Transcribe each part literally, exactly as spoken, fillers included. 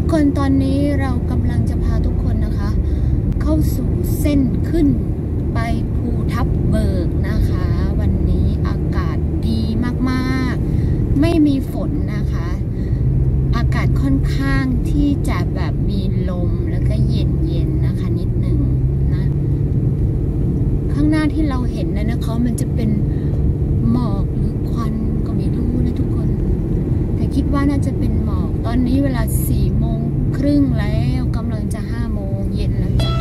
คนตอนนี้เรากำลังจะพาทุกคนนะคะเข้าสู่เส้นขึ้นไปภูทับเบิกนะคะวันนี้อากาศดีมากๆไม่มีฝนนะคะอากาศค่อนข้างที่จะแบบมีลมแล้วก็เย็นๆนะคะนิดหนึ่งนะข้างหน้าที่เราเห็นนะนะคะมันจะเป็นหมอกหรือควันก็ไม่รู้นะทุกคนแต่คิดว่าน่าจะเป็นหมอกตอนนี้เวลาสี่โมงครึ่งแล้วกำลังจะห้าโมงเย็นแล้วจ้ะ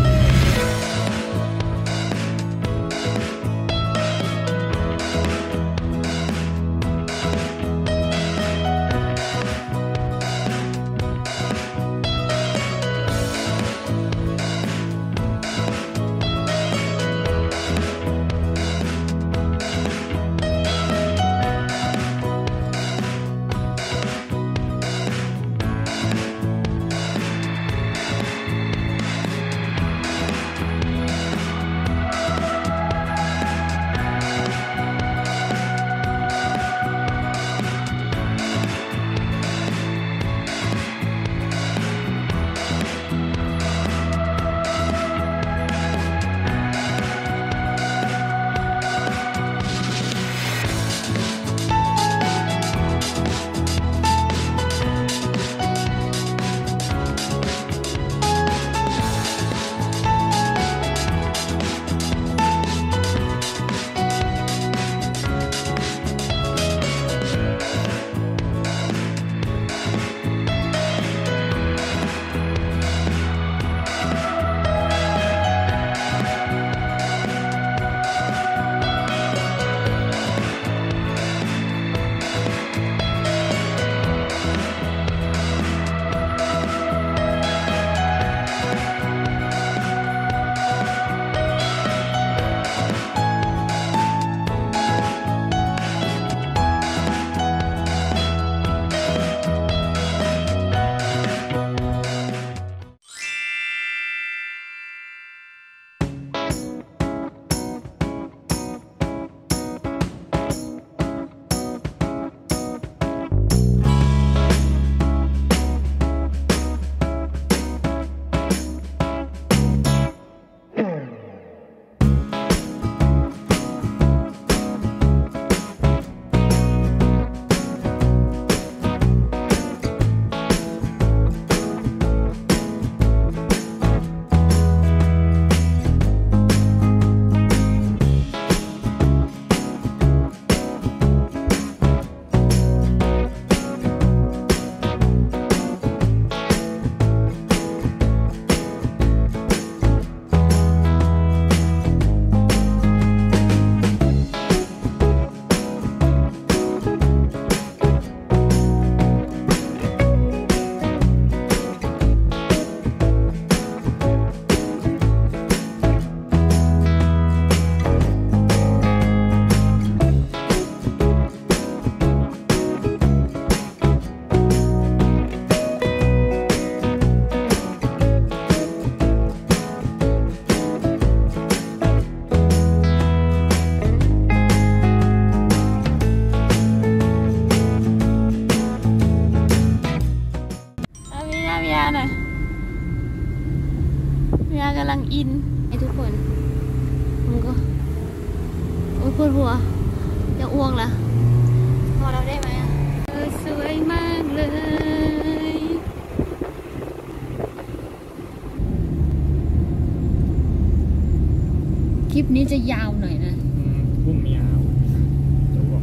กำลังอินไอ้ทุกคนมันก็โอ้ยปวดหัวจะอ้วกละพอเราได้ไหมเออสวยมากเลยคลิปนี้จะยาวหน่อยนะพุ่มยาวจะอ้วก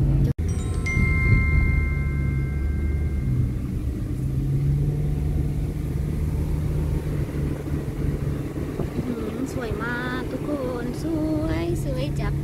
สวยมากทุกคนสวยสวยจับ